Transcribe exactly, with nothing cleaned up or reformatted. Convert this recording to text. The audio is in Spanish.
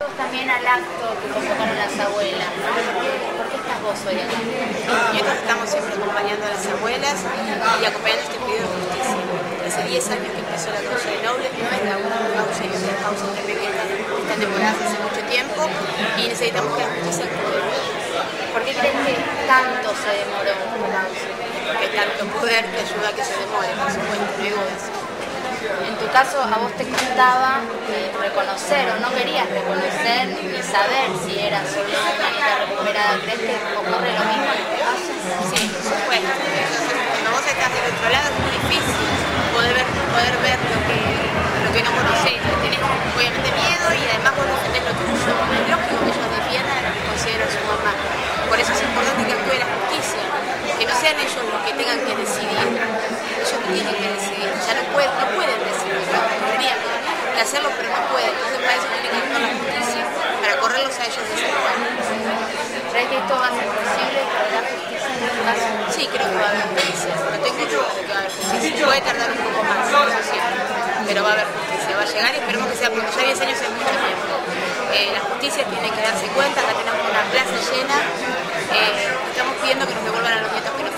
También al acto que convocaron las abuelas, ¿no? ¿Por qué, ¿Por qué estás vos hoy acá? Nosotros estamos siempre acompañando a las abuelas y acompañando este pedido de justicia. Hace diez años que empezó la causa de Nobles, no es la única causa y una causa también que están demoradas hace mucho tiempo y necesitamos que la justicia actúe. ¿Por qué crees que tanto se demoró esta causa? Porque tanto poder que ayuda a que se demore, por supuesto, no hay dudas. En tu caso, a vos te costaba eh, reconocer o no querías reconocer ni saber si eras o no una niña recuperada. ¿Crees que ocurre lo mismo en este caso? Sí, por supuesto. Cuando vos estás del otro lado es muy difícil poder ver, poder ver lo, que, lo que no conocés. Tenés obviamente miedo y además vos defendés lo tuyo. Es lógico que ellos defiendan a lo que consideran su mamá. Por eso es importante que actúe la justicia. Que no sean ellos los que tengan que decidir. Ellos tienen que decidir. Ya no pueden, no pueden decidir. Tendrían que hacerlo, pero no pueden. Entonces para eso tiene que actuar la justicia para correrlos a ellos de ese lugar. ¿Crees que esto va a ser posible que habrá justicia en este caso? Sí, creo que va a haber justicia. No tengo dudas de que va a haber justicia. Puede tardar un poco más, eso sí, pero va a haber justicia. Va a llegar y esperemos que sea pronto. Ya diez años es mucho tiempo. Eh, la justicia tiene que darse cuenta. Acá tenemos una plaza llena. Eh, estamos pidiendo que nos devuelvan a los nietos que nos